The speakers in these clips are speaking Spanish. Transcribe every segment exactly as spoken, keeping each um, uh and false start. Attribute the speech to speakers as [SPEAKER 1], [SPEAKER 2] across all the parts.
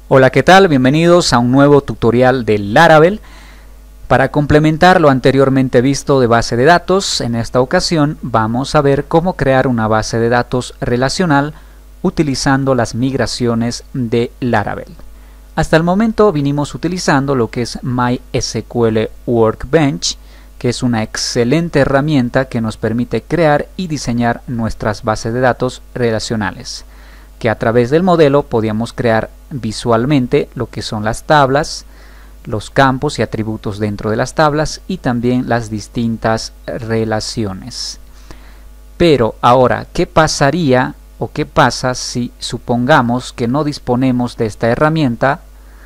[SPEAKER 1] Hola, ¿qué tal? Bienvenidos a un nuevo tutorial de Laravel. Para complementar lo anteriormente visto de base de datos, en esta ocasión vamos a ver cómo crear una base de datos relacional utilizando las migraciones de Laravel. Hasta el momento vinimos utilizando lo que es MySQL Workbench, que es una excelente herramienta que nos permite crear y diseñar nuestras bases de datos relacionales, que a través del modelo podíamos crear visualmente lo que son las tablas, los campos y atributos dentro de las tablas y también las distintas relaciones. Pero ahora, ¿qué pasaría o qué pasa si supongamos que no disponemos de esta herramienta,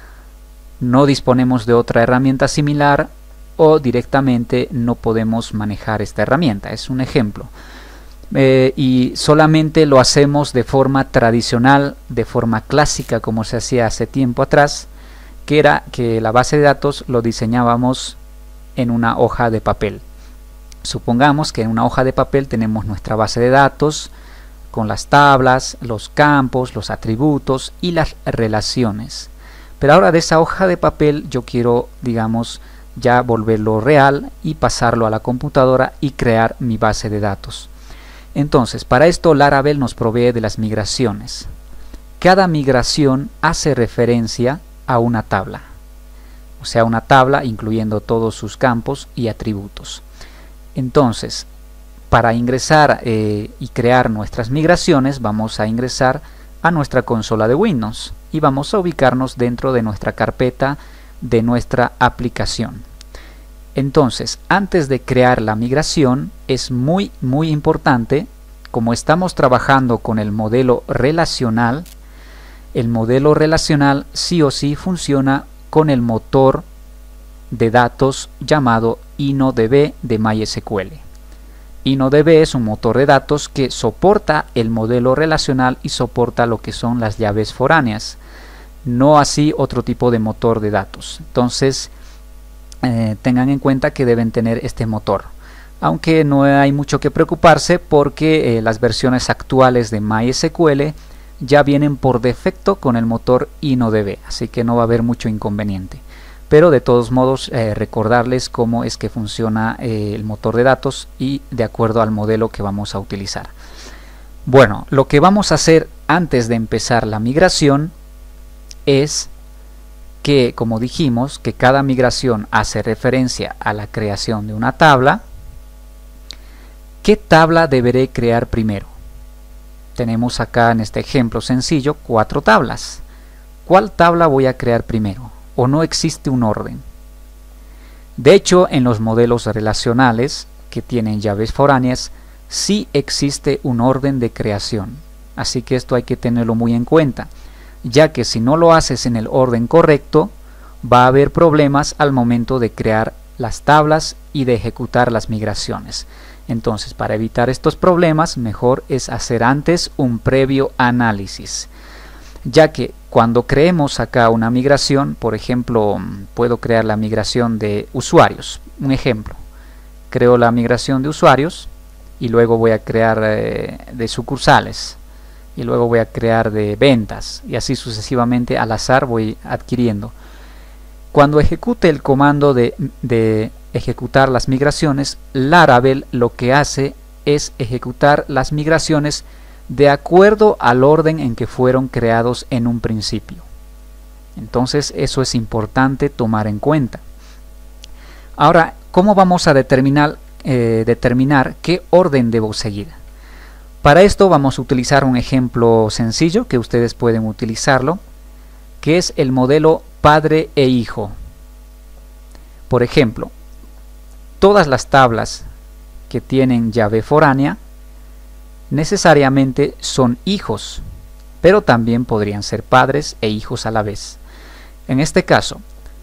[SPEAKER 1] no disponemos de otra herramienta similar o directamente no podemos manejar esta herramienta? Es un ejemplo. Eh, y solamente lo hacemos de forma tradicional, de forma clásica, como se hacía hace tiempo atrás, que era que la base de datos lo diseñábamos en una hoja de papel. Supongamos que en una hoja de papel tenemos nuestra base de datos con las tablas, los campos, los atributos y las relaciones. Pero ahora de esa hoja de papel yo quiero, digamos, ya volverlo real y pasarlo a la computadora y crear mi base de datos. Entonces, para esto Laravel nos provee de las migraciones. Cada migración hace referencia a una tabla, o sea, una tabla incluyendo todos sus campos y atributos. Entonces, para ingresar eh, y crear nuestras migraciones, vamos a ingresar a nuestra consola de Windows y vamos a ubicarnos dentro de nuestra carpeta de nuestra aplicación. Entonces, antes de crear la migración, es muy muy importante, como estamos trabajando con el modelo relacional, el modelo relacional sí o sí funciona con el motor de datos llamado InnoDB de MySQL. InnoDB es un motor de datos que soporta el modelo relacional y soporta lo que son las llaves foráneas, no así otro tipo de motor de datos. Entonces, Eh, tengan en cuenta que deben tener este motor, aunque no hay mucho que preocuparse porque eh, las versiones actuales de MySQL ya vienen por defecto con el motor InnoDB, así que no va a haber mucho inconveniente. Pero de todos modos eh, recordarles cómo es que funciona eh, el motor de datos y de acuerdo al modelo que vamos a utilizar. Bueno, lo que vamos a hacer antes de empezar la migración es que, como dijimos, que cada migración hace referencia a la creación de una tabla. ¿Qué tabla deberé crear primero? Tenemos acá en este ejemplo sencillo cuatro tablas. ¿Cuál tabla voy a crear primero? ¿O no existe un orden? De hecho, en los modelos relacionales que tienen llaves foráneas sí existe un orden de creación, así que esto hay que tenerlo muy en cuenta, ya que si no lo haces en el orden correcto, va a haber problemas al momento de crear las tablas y de ejecutar las migraciones. Entonces, para evitar estos problemas, mejor es hacer antes un previo análisis, ya que cuando creemos acá una migración, por ejemplo, puedo crear la migración de usuarios, un ejemplo, creo la migración de usuarios y luego voy a crear eh, de sucursales, y luego voy a crear de ventas y así sucesivamente al azar voy adquiriendo. Cuando ejecute el comando de, de ejecutar las migraciones, Laravel lo que hace es ejecutar las migraciones de acuerdo al orden en que fueron creados en un principio. Entonces eso es importante tomar en cuenta. Ahora, ¿cómo vamos a determinar, eh, determinar qué orden debo seguir? Para esto vamos a utilizar un ejemplo sencillo que ustedes pueden utilizarlo, que es el modelo padre e hijo. Por ejemplo, todas las tablas que tienen llave foránea necesariamente son hijos, pero también podrían ser padres e hijos a la vez. En este caso,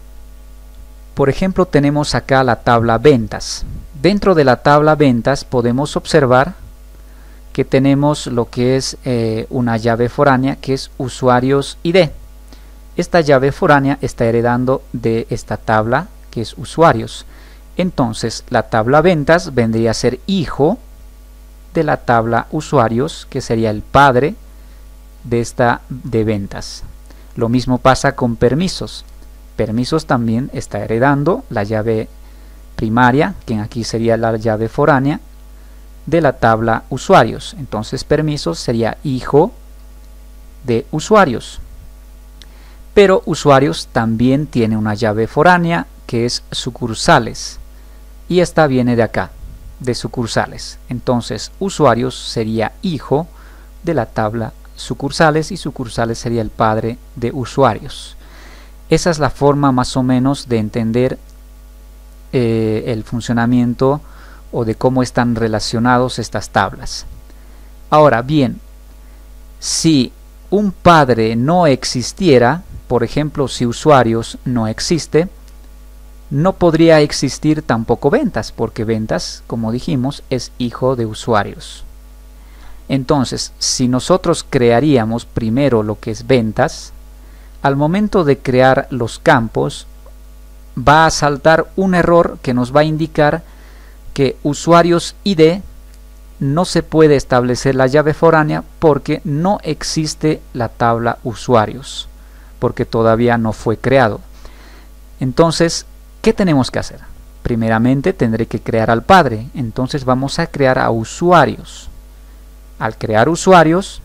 [SPEAKER 1] por ejemplo, tenemos acá la tabla ventas. Dentro de la tabla ventas podemos observar que tenemos lo que es eh, una llave foránea que es usuarios I D. Esta llave foránea está heredando de esta tabla que es usuarios. Entonces la tabla ventas vendría a ser hijo de la tabla usuarios, que sería el padre de esta de ventas. Lo mismo pasa con permisos. Permisos también está heredando la llave primaria, que aquí sería la llave foránea, de la tabla usuarios. Entonces permisos sería hijo de usuarios. Pero usuarios también tiene una llave foránea que es sucursales. Y esta viene de acá, de sucursales. Entonces usuarios sería hijo de la tabla sucursales y sucursales sería el padre de usuarios. Esa es la forma más o menos de entender eh, el funcionamiento o de cómo están relacionados estas tablas. Ahora bien, si un padre no existiera, por ejemplo, si usuarios no existe, no podría existir tampoco ventas, porque ventas, como dijimos, es hijo de usuarios. Entonces, si nosotros crearíamos primero lo que es ventas, al momento de crear los campos, va a saltar un error que nos va a indicar que usuarios I D no se puede establecer la llave foránea porque no existe la tabla usuarios, porque todavía no fue creado. Entonces, ¿qué tenemos que hacer? Primeramente tendré que crear al padre, entonces vamos a crear a usuarios. Al crear usuarios,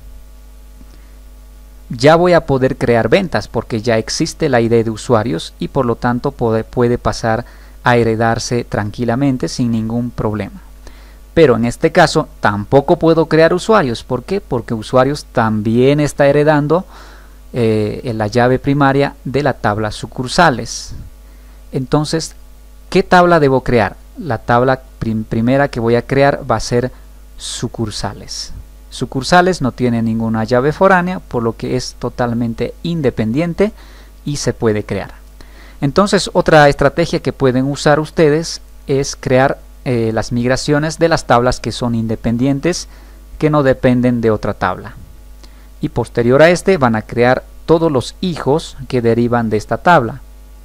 [SPEAKER 1] ya voy a poder crear ventas porque ya existe la I D de usuarios y por lo tanto puede, puede pasar a heredarse tranquilamente sin ningún problema. Pero en este caso tampoco puedo crear usuarios. ¿Por qué? Porque usuarios también está heredando eh, en la llave primaria de la tabla sucursales. Entonces, ¿qué tabla debo crear? La tabla prim primera que voy a crear va a ser sucursales. Sucursales no tiene ninguna llave foránea, por lo que es totalmente independiente y se puede crear. Entonces, otra estrategia que pueden usar ustedes es crear eh, las migraciones de las tablas que son independientes, que no dependen de otra tabla. Y posterior a este van a crear todos los hijos que derivan de esta tabla.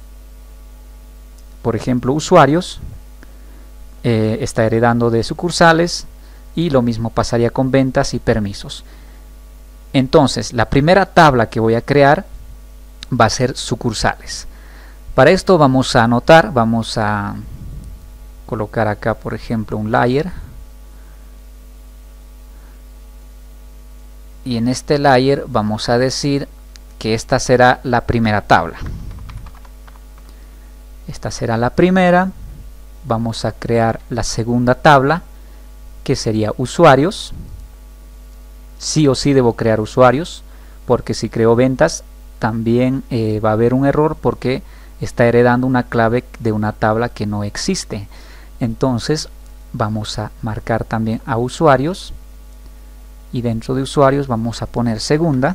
[SPEAKER 1] Por ejemplo, usuarios eh, está heredando de sucursales y lo mismo pasaría con ventas y permisos. Entonces, la primera tabla que voy a crear va a ser sucursales. Para esto vamos a anotar, vamos a colocar acá, por ejemplo, un layer. Y en este layer vamos a decir que esta será la primera tabla. Esta será la primera. Vamos a crear la segunda tabla, que sería usuarios. Sí o sí debo crear usuarios, porque si creo ventas también eh, va a haber un error porque está heredando una clave de una tabla que no existe. Entonces vamos a marcar también a usuarios y dentro de usuarios vamos a poner segunda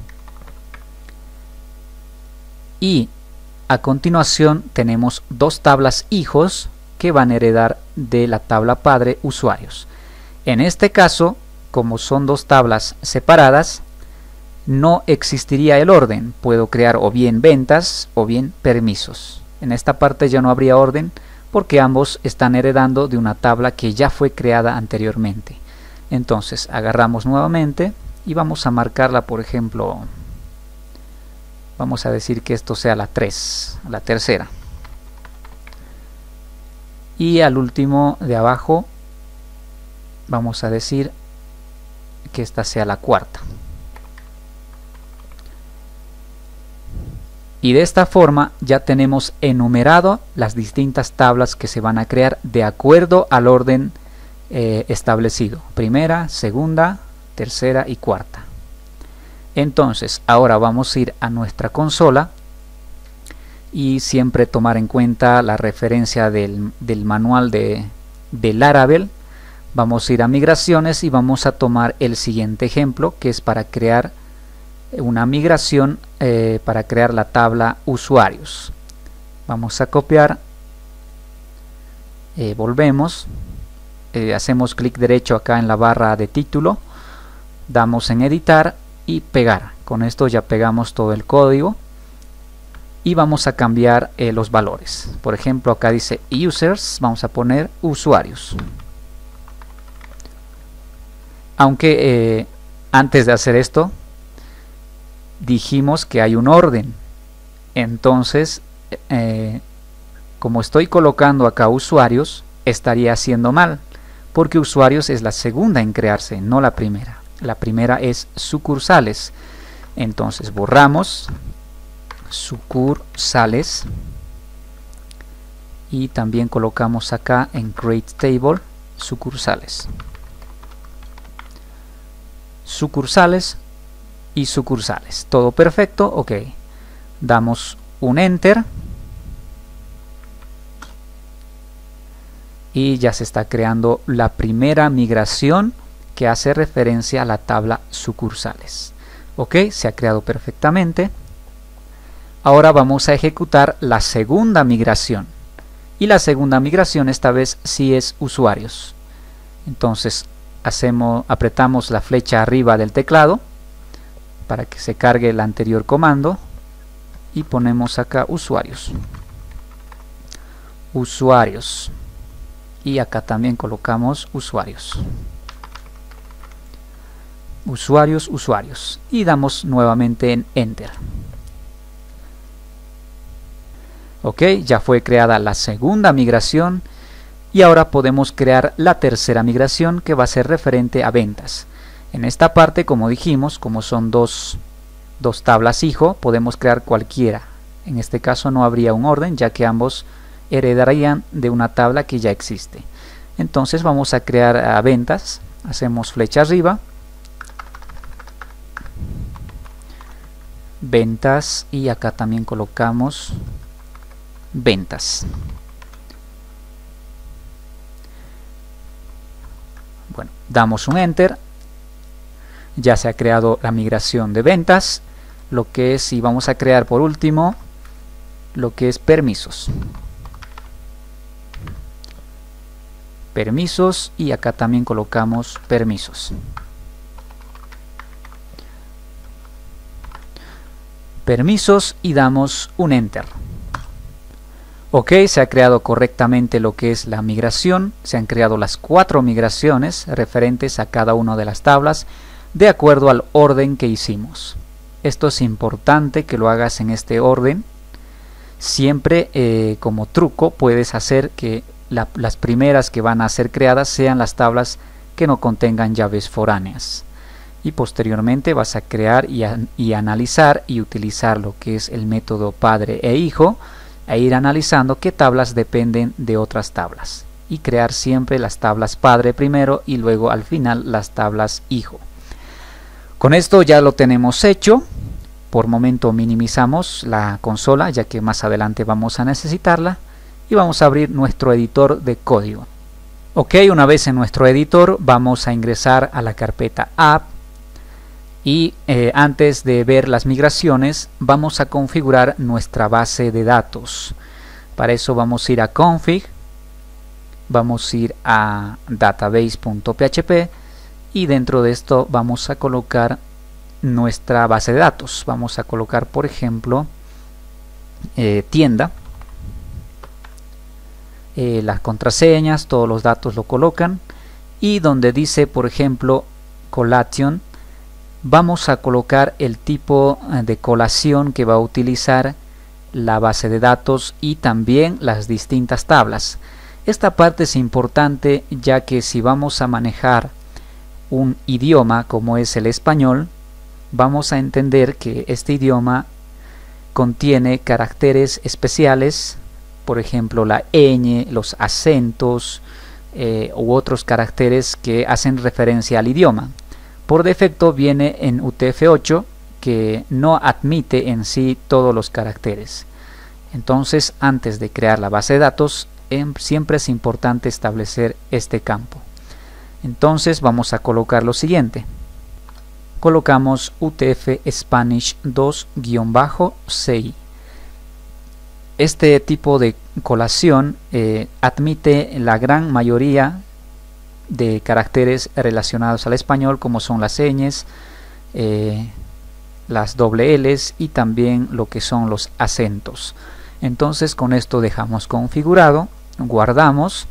[SPEAKER 1] y a continuación tenemos dos tablas hijos que van a heredar de la tabla padre usuarios. En este caso, como son dos tablas separadas, no existiría el orden. Puedo crear o bien ventas o bien permisos. En esta parte ya no habría orden porque ambos están heredando de una tabla que ya fue creada anteriormente. Entonces agarramos nuevamente y vamos a marcarla, por ejemplo, vamos a decir que esto sea la tres, la tercera. Y al último de abajo vamos a decir que esta sea la cuarta. Y de esta forma ya tenemos enumerado las distintas tablas que se van a crear de acuerdo al orden eh, establecido. Primera, segunda, tercera y cuarta. Entonces ahora vamos a ir a nuestra consola y siempre tomar en cuenta la referencia del, del manual de, de Laravel. Vamos a ir a migraciones y vamos a tomar el siguiente ejemplo, que es para crear una migración eh, para crear la tabla usuarios. Vamos a copiar, eh, volvemos, eh, hacemos clic derecho acá en la barra de título, damos en editar y pegar. Con esto ya pegamos todo el código y vamos a cambiar eh, los valores. Por ejemplo, acá dice users, vamos a poner usuarios. Aunque eh, antes de hacer esto dijimos que hay un orden. Entonces, eh, como estoy colocando acá usuarios, estaría haciendo mal, porque usuarios es la segunda en crearse, no la primera. La primera es sucursales. Entonces borramos sucursales y también colocamos acá en create table sucursales. Sucursales y sucursales. Todo perfecto. Ok. Damos un enter. Y ya se está creando la primera migración que hace referencia a la tabla sucursales. Ok, se ha creado perfectamente. Ahora vamos a ejecutar la segunda migración. Y la segunda migración esta vez sí es usuarios. Entonces hacemos, apretamos la flecha arriba del teclado para que se cargue el anterior comando y ponemos acá usuarios. Usuarios. Y acá también colocamos usuarios. Usuarios, usuarios. Y damos nuevamente en Enter. Ok, ya fue creada la segunda migración. Y ahora podemos crear la tercera migración que va a ser referente a ventas. En esta parte, como dijimos, como son dos, dos tablas hijo, podemos crear cualquiera. En este caso no habría un orden, ya que ambos heredarían de una tabla que ya existe. Entonces vamos a crear a ventas. Hacemos flecha arriba. Ventas y acá también colocamos ventas. Bueno, damos un enter. Ya se ha creado la migración de ventas. Lo que es, y vamos a crear por último lo que es permisos. Permisos y acá también colocamos permisos. Permisos y damos un enter. Ok, se ha creado correctamente lo que es la migración. Se han creado las cuatro migraciones referentes a cada una de las tablas de acuerdo al orden que hicimos. Esto es importante que lo hagas en este orden. Siempre eh, como truco puedes hacer que la, las primeras que van a ser creadas sean las tablas que no contengan llaves foráneas. Y posteriormente vas a crear y, a, y analizar y utilizar lo que es el método padre e hijo e ir analizando qué tablas dependen de otras tablas y crear siempre las tablas padre primero y luego al final las tablas hijo. Con esto ya lo tenemos hecho. Por momento minimizamos la consola ya que más adelante vamos a necesitarla y vamos a abrir nuestro editor de código. Ok, una vez en nuestro editor vamos a ingresar a la carpeta app. Y eh, antes de ver las migraciones vamos a configurar nuestra base de datos. Para eso vamos a ir a config, vamos a ir a database punto p h p y dentro de esto vamos a colocar nuestra base de datos. Vamos a colocar por ejemplo eh, tienda, eh, las contraseñas, todos los datos lo colocan y donde dice por ejemplo collation, vamos a colocar el tipo de colación que va a utilizar la base de datos y también las distintas tablas. Esta parte es importante ya que si vamos a manejar un idioma como es el español, vamos a entender que este idioma contiene caracteres especiales, por ejemplo la ñ, los acentos eh, u otros caracteres que hacen referencia al idioma. Por defecto viene en U T F ocho que no admite en sí todos los caracteres. Entonces antes de crear la base de datos em, siempre es importante establecer este campo. Entonces vamos a colocar lo siguiente. Colocamos U T F Spanish dos guión bajo C I. Este tipo de colación eh, admite la gran mayoría de caracteres relacionados al español como son las señas, eh, las doble L's y también lo que son los acentos. Entonces con esto dejamos configurado, guardamos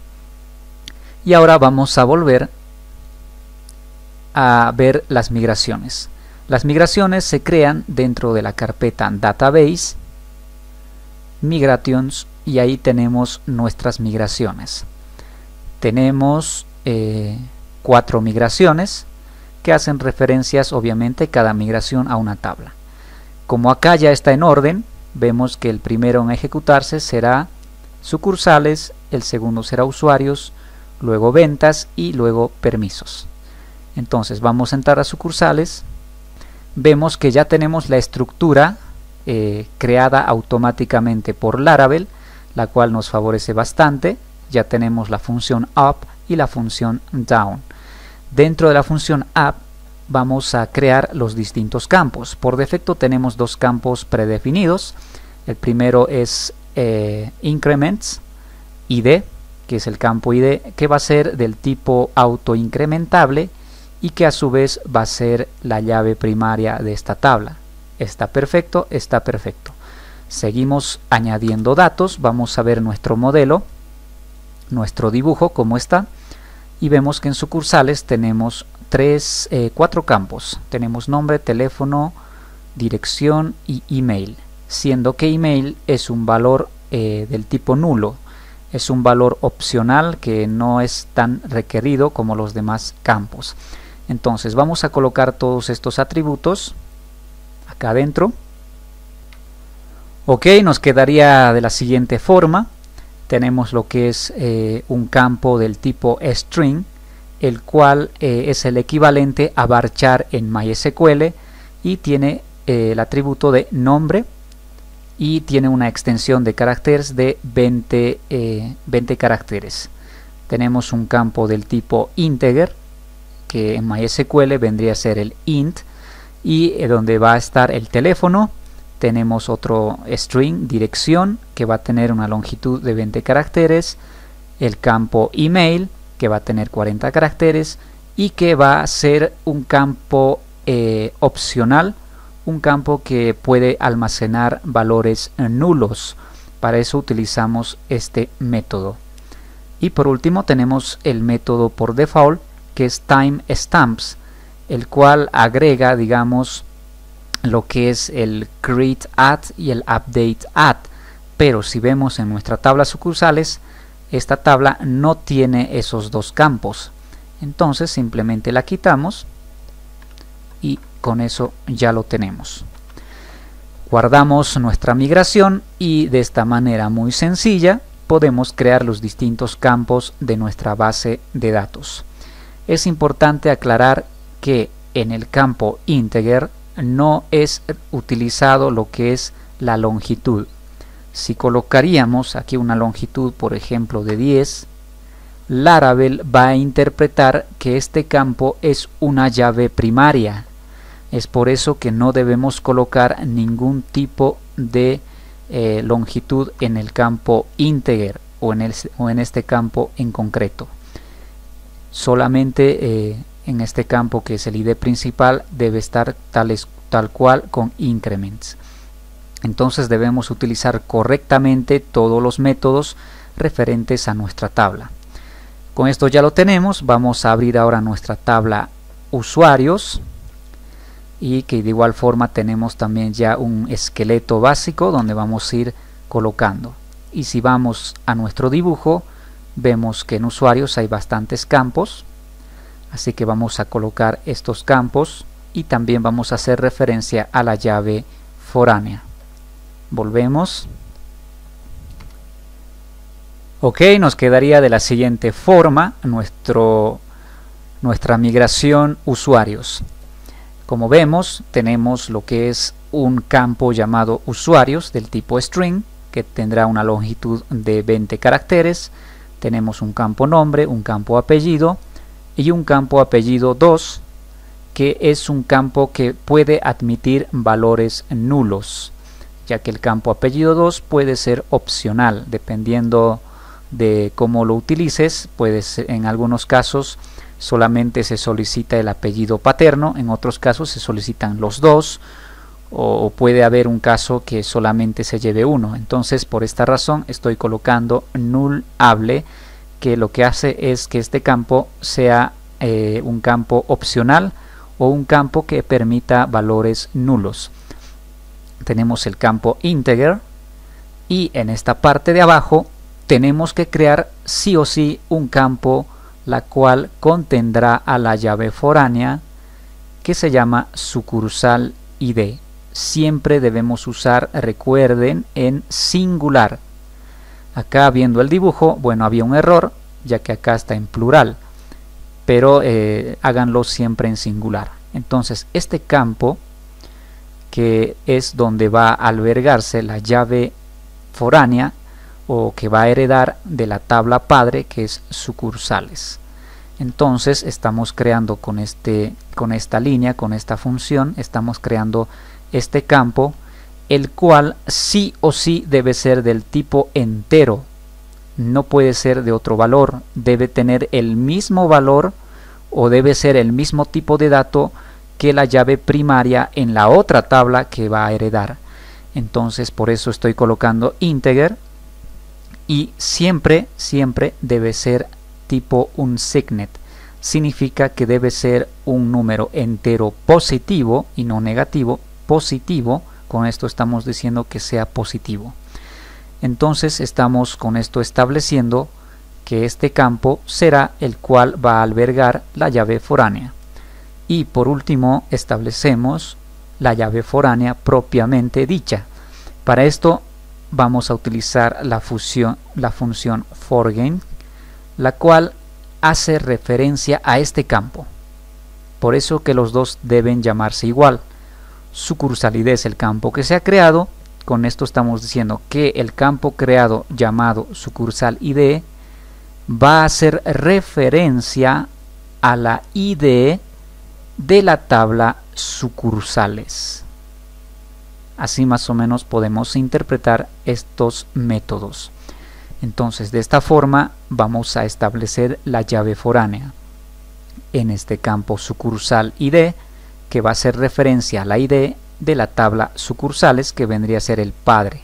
[SPEAKER 1] y ahora vamos a volver a ver las migraciones. Las migraciones se crean dentro de la carpeta Database, Migrations, y ahí tenemos nuestras migraciones. Tenemos eh, cuatro migraciones que hacen referencias, obviamente, cada migración a una tabla. Como acá ya está en orden, vemos que el primero en ejecutarse será sucursales, el segundo será usuarios, luego ventas y luego permisos. Entonces vamos a entrar a sucursales. Vemos que ya tenemos la estructura eh, creada automáticamente por Laravel, la cual nos favorece bastante. Ya tenemos la función up y la función down. Dentro de la función up vamos a crear los distintos campos. Por defecto tenemos dos campos predefinidos. El primero es eh, increments I D, que es el campo I D, que va a ser del tipo autoincrementable y que a su vez va a ser la llave primaria de esta tabla. Está perfecto, está perfecto. Seguimos añadiendo datos. Vamos a ver nuestro modelo, nuestro dibujo, cómo está, y vemos que en sucursales tenemos tres, eh, cuatro campos. Tenemos nombre, teléfono, dirección y email, siendo que email es un valor eh, del tipo nulo. Es un valor opcional que no es tan requerido como los demás campos. Entonces vamos a colocar todos estos atributos acá adentro. Ok, nos quedaría de la siguiente forma. Tenemos lo que es eh, un campo del tipo string, el cual eh, es el equivalente a varchar en MySQL y tiene eh, el atributo de nombre y tiene una extensión de caracteres de veinte, eh, veinte caracteres. Tenemos un campo del tipo integer, que en MySQL vendría a ser el int, y eh, donde va a estar el teléfono. Tenemos otro string, dirección, que va a tener una longitud de veinte caracteres, el campo email, que va a tener cuarenta caracteres, y que va a ser un campo eh, opcional, un campo que puede almacenar valores nulos. Para eso utilizamos este método. Y por último tenemos el método por default, que es timestamps, el cual agrega, digamos, lo que es el create add y el update add. Pero si vemos en nuestra tabla sucursales, esta tabla no tiene esos dos campos. Entonces simplemente la quitamos y con eso ya lo tenemos. Guardamos nuestra migración y de esta manera muy sencilla podemos crear los distintos campos de nuestra base de datos. Es importante aclarar que en el campo integer no es utilizado lo que es la longitud. Si colocaríamos aquí una longitud, por ejemplo, de diez, Laravel va a interpretar que este campo es una llave primaria. Es por eso que no debemos colocar ningún tipo de eh, longitud en el campo integer o en, el, o en este campo en concreto. Solamente eh, en este campo, que es el I D principal, debe estar tales, tal cual con increments. Entonces debemos utilizar correctamente todos los métodos referentes a nuestra tabla. Con esto ya lo tenemos. Vamos a abrir ahora nuestra tabla usuarios, y que de igual forma tenemos también ya un esqueleto básico donde vamos a ir colocando. Y si vamos a nuestro dibujo, vemos que en usuarios hay bastantes campos, así que vamos a colocar estos campos y también vamos a hacer referencia a la llave foránea. Volvemos. Ok, nos quedaría de la siguiente forma nuestro, nuestra migración usuarios. Como vemos, tenemos lo que es un campo llamado usuarios del tipo string, que tendrá una longitud de veinte caracteres. Tenemos un campo nombre, un campo apellido y un campo apellido dos, que es un campo que puede admitir valores nulos, ya que el campo apellido dos puede ser opcional dependiendo de cómo lo utilices. Puede ser, en algunos casos solamente se solicita el apellido paterno, en otros casos se solicitan los dos, o puede haber un caso que solamente se lleve uno. Entonces, por esta razón estoy colocando nullable, que lo que hace es que este campo sea eh, un campo opcional o un campo que permita valores nulos. Tenemos el campo integer y en esta parte de abajo tenemos que crear sí o sí un campo la cual contendrá a la llave foránea que se llama sucursal I D. Siempre debemos usar, recuerden, en singular. Acá viendo el dibujo, bueno, había un error ya que acá está en plural, pero eh, háganlo siempre en singular. Entonces este campo, que es donde va a albergarse la llave foránea o que va a heredar de la tabla padre, que es sucursales. Entonces estamos creando con, este, con esta línea, con esta función, estamos creando este campo, el cual sí o sí debe ser del tipo entero, no puede ser de otro valor, debe tener el mismo valor o debe ser el mismo tipo de dato que la llave primaria en la otra tabla que va a heredar. Entonces por eso estoy colocando integer, y siempre, siempre debe ser tipo un signet. Significa que debe ser un número entero positivo y no negativo, positivo. Con esto estamos diciendo que sea positivo. Entonces estamos con esto estableciendo que este campo será el cual va a albergar la llave foránea. Y por último establecemos la llave foránea propiamente dicha. Para esto vamos a utilizar la, fusión, la función forGain, la cual hace referencia a este campo. Por eso que los dos deben llamarse igual. Sucursal I D es el campo que se ha creado. Con esto estamos diciendo que el campo creado llamado sucursal I D va a hacer referencia a la I D de la tabla sucursales. Así más o menos podemos interpretar estos métodos. Entonces de esta forma vamos a establecer la llave foránea en este campo sucursal I D, que va a hacer referencia a la I D de la tabla sucursales, que vendría a ser el padre.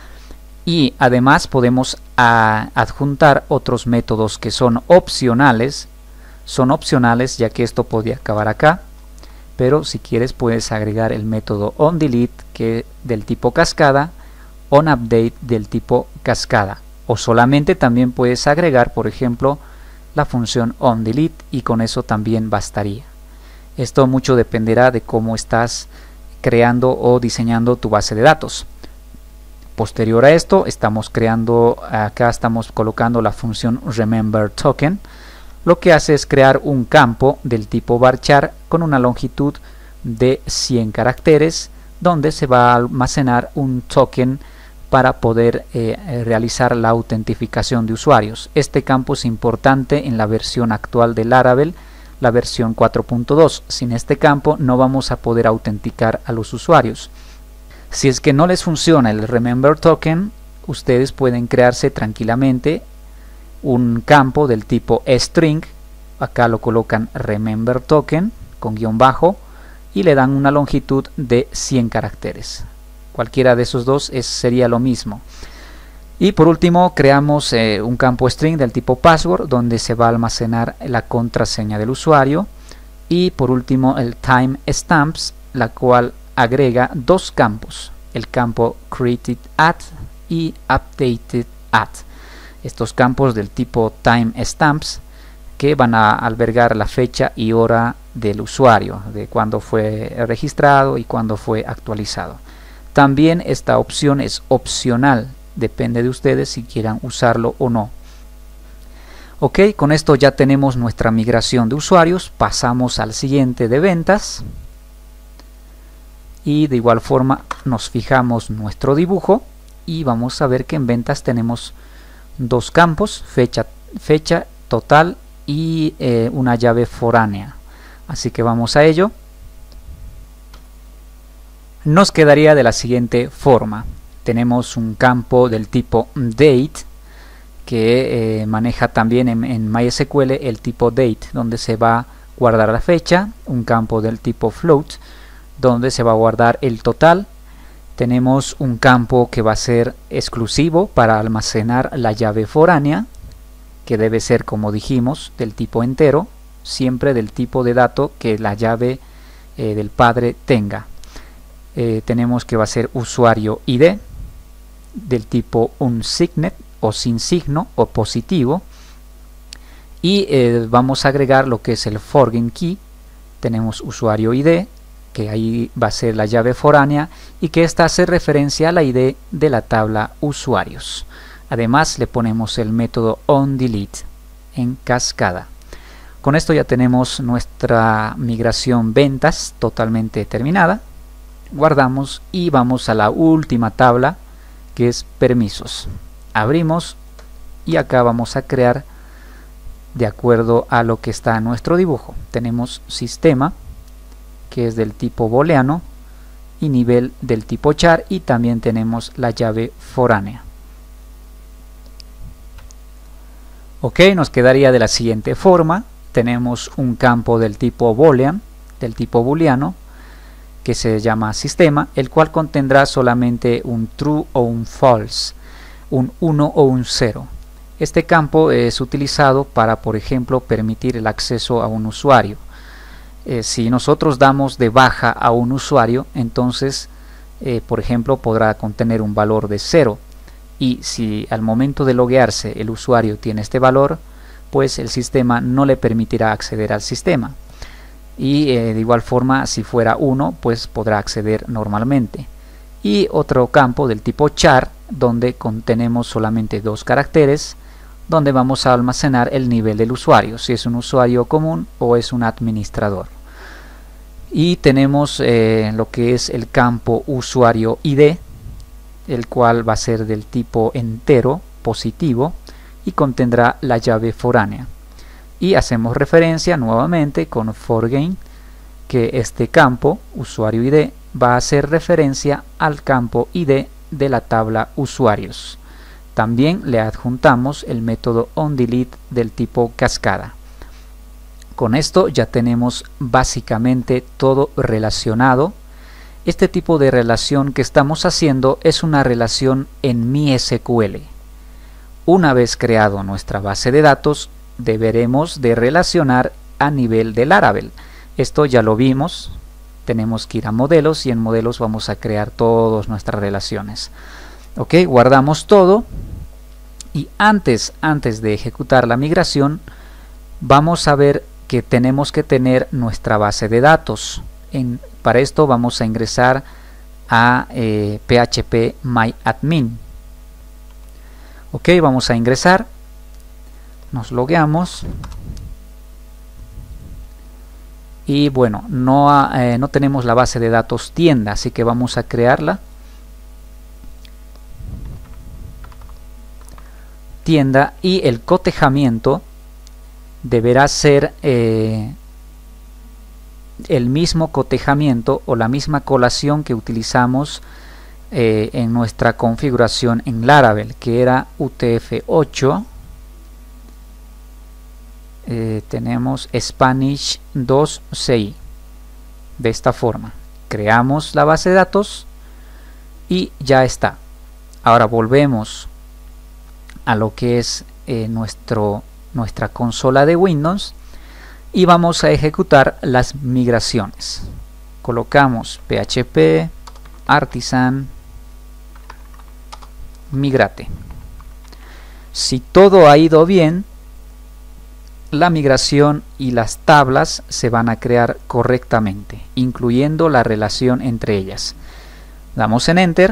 [SPEAKER 1] Y además podemos a, adjuntar otros métodos que son opcionales. Son opcionales ya que esto podría acabar acá, pero si quieres puedes agregar el método onDelete, que del tipo cascada, onUpdate del tipo cascada, o solamente también puedes agregar, por ejemplo, la función onDelete, y con eso también bastaría. Esto mucho dependerá de cómo estás creando o diseñando tu base de datos. Posterior a esto estamos creando, acá estamos colocando la función rememberToken. Lo que hace es crear un campo del tipo varchar con una longitud de cien caracteres, donde se va a almacenar un token para poder eh, realizar la autentificación de usuarios. Este campo es importante en la versión actual de Laravel, la versión cuatro punto dos. Sin este campo no vamos a poder autenticar a los usuarios. Si es que no les funciona el rememberToken, ustedes pueden crearse tranquilamente un campo del tipo string. Acá lo colocan rememberToken con guión bajo y le dan una longitud de cien caracteres. Cualquiera de esos dos es, sería lo mismo. Y por último creamos eh, un campo string del tipo password, donde se va a almacenar la contraseña del usuario. Y por último el timestamps, la cual agrega dos campos, el campo createdAt y updatedAt. Estos campos del tipo timestamps que van a albergar la fecha y hora del usuario, de cuándo fue registrado y cuándo fue actualizado. También esta opción es opcional, depende de ustedes si quieran usarlo o no. Ok, con esto ya tenemos nuestra migración de usuarios. Pasamos al siguiente de ventas. Y de igual forma nos fijamos nuestro dibujo y vamos a ver que en ventas tenemos dos campos, fecha, fecha total y eh, una llave foránea. Así que vamos a ello. Nos quedaría de la siguiente forma. Tenemos un campo del tipo date que eh, maneja también en, en MySQL el tipo date, donde se va a guardar la fecha. Un campo del tipo float, donde se va a guardar el total. Tenemos un campo que va a ser exclusivo para almacenar la llave foránea, que debe ser, como dijimos, del tipo entero, siempre del tipo de dato que la llave eh, del padre tenga. Eh, tenemos que va a ser usuario I D del tipo unsigned o sin signo o positivo, y eh, vamos a agregar lo que es el forgoing key. Tenemos usuario I D, que ahí va a ser la llave foránea, y que esta hace referencia a la I D de la tabla usuarios. Además le ponemos el método onDelete en cascada. Con esto ya tenemos nuestra migración ventas totalmente terminada. Guardamos y vamos a la última tabla, que es permisos. Abrimos y acá vamos a crear de acuerdo a lo que está en nuestro dibujo. Tenemos sistema, que es del tipo booleano, y nivel del tipo char, y también tenemos la llave foránea. Ok, nos quedaría de la siguiente forma. Tenemos un campo del tipo boolean, del tipo booleano, que se llama sistema, el cual contendrá solamente un true o un false, un uno o un cero. Este campo es utilizado para, por ejemplo, permitir el acceso a un usuario. Eh, si nosotros damos de baja a un usuario, entonces, eh, por ejemplo, podrá contener un valor de cero. Y si al momento de loguearse el usuario tiene este valor, pues el sistema no le permitirá acceder al sistema. Y eh, de igual forma, si fuera uno, pues podrá acceder normalmente. Y otro campo del tipo char, donde contenemos solamente dos caracteres, donde vamos a almacenar el nivel del usuario, si es un usuario común o es un administrador. Y tenemos eh, lo que es el campo usuario I D, el cual va a ser del tipo entero, positivo, y contendrá la llave foránea. Y hacemos referencia nuevamente con forGain, que este campo, usuario I D, va a hacer referencia al campo I D de la tabla usuarios. También le adjuntamos el método onDelete del tipo cascada. Con esto ya tenemos básicamente todo relacionado. Este tipo de relación que estamos haciendo es una relación en MySQL. Una vez creado nuestra base de datos, deberemos de relacionar a nivel de Laravel. Esto ya lo vimos. Tenemos que ir a modelos y en modelos vamos a crear todas nuestras relaciones. Ok, guardamos todo y antes, antes de ejecutar la migración vamos a ver que tenemos que tener nuestra base de datos. En, para esto vamos a ingresar a eh, phpMyAdmin. Ok, vamos a ingresar, nos logueamos y bueno, no, eh, no tenemos la base de datos tienda, así que vamos a crearla. Tienda, y el cotejamiento deberá ser eh, el mismo cotejamiento o la misma colación que utilizamos eh, en nuestra configuración en Laravel, que era U T F ocho. Eh, tenemos Spanish dos C I. De esta forma creamos la base de datos y ya está. Ahora volvemos a lo que es eh, nuestro, nuestra consola de Windows y vamos a ejecutar las migraciones. Colocamos php artisan migrate. Si todo ha ido bien, la migración y las tablas se van a crear correctamente, incluyendo la relación entre ellas. Damos en Enter.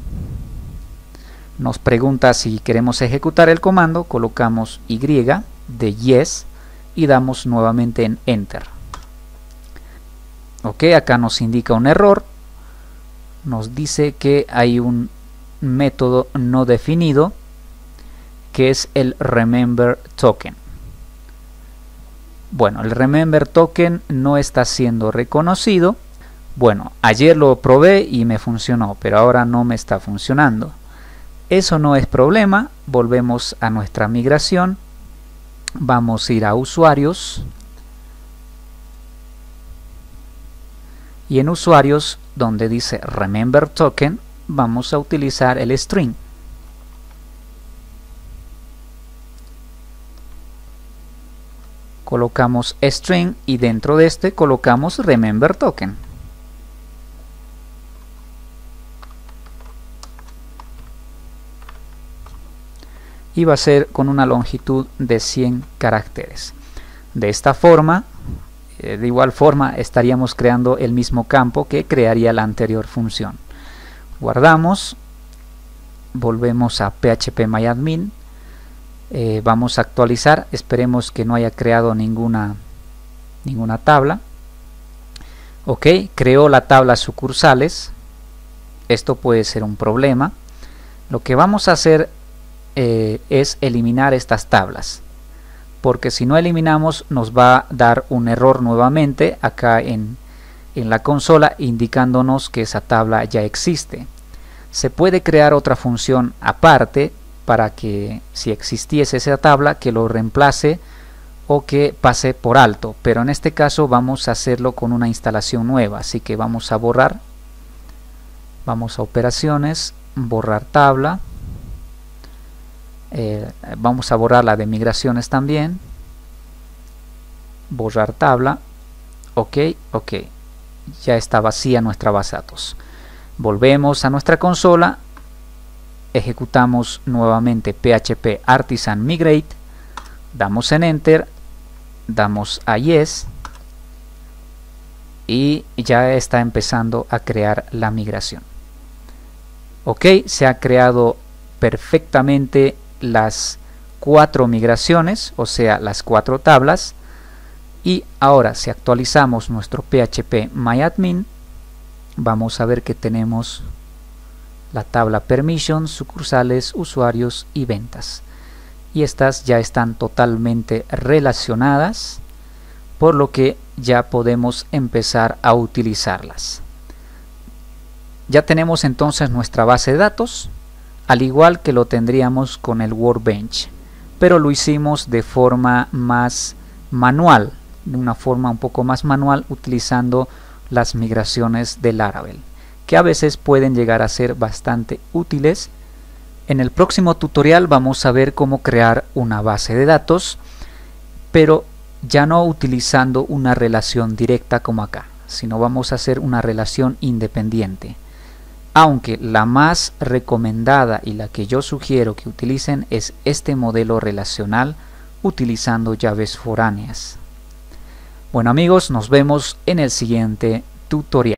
[SPEAKER 1] Nos pregunta si queremos ejecutar el comando, colocamos Y de Yes y damos nuevamente en Enter. Ok, acá nos indica un error, nos dice que hay un método no definido que es el Remember Token. Bueno, el Remember Token no está siendo reconocido. Bueno, ayer lo probé y me funcionó, pero ahora no me está funcionando. Eso no es problema, volvemos a nuestra migración, vamos a ir a usuarios y en usuarios donde dice Remember Token vamos a utilizar el string. colocamos string y dentro de este colocamos remember token. Y va a ser con una longitud de cien caracteres. De esta forma, eh, de igual forma estaríamos creando el mismo campo que crearía la anterior función. Guardamos, volvemos a phpMyAdmin, eh, vamos a actualizar, esperemos que no haya creado ninguna, ninguna tabla. Ok, creó la tabla sucursales, esto puede ser un problema. Lo que vamos a hacer Eh, es eliminar estas tablas, porque si no eliminamos nos va a dar un error nuevamente acá en, en la consola indicándonos que esa tabla ya existe. Se puede crear otra función aparte para que si existiese esa tabla que lo reemplace o que pase por alto, pero en este caso vamos a hacerlo con una instalación nueva, así que vamos a borrar, vamos a operaciones, borrar tabla. Eh, vamos a borrar la de migraciones también, borrar tabla, ok, ok, ya está vacía nuestra base de datos. Volvemos a nuestra consola, ejecutamos nuevamente php artisan migrate, damos en enter, damos a yes y ya está empezando a crear la migración. Ok, se ha creado perfectamente las cuatro migraciones, o sea las cuatro tablas, y ahora si actualizamos nuestro phpMyAdmin vamos a ver que tenemos la tabla permissions, sucursales, usuarios y ventas, y estas ya están totalmente relacionadas, por lo que ya podemos empezar a utilizarlas. Ya tenemos entonces nuestra base de datos, al igual que lo tendríamos con el Workbench, pero lo hicimos de forma más manual, de una forma un poco más manual, utilizando las migraciones de Laravel, que a veces pueden llegar a ser bastante útiles. En el próximo tutorial vamos a ver cómo crear una base de datos, pero ya no utilizando una relación directa como acá, sino vamos a hacer una relación independiente. Aunque la más recomendada y la que yo sugiero que utilicen es este modelo relacional utilizando llaves foráneas. Bueno amigos, nos vemos en el siguiente tutorial.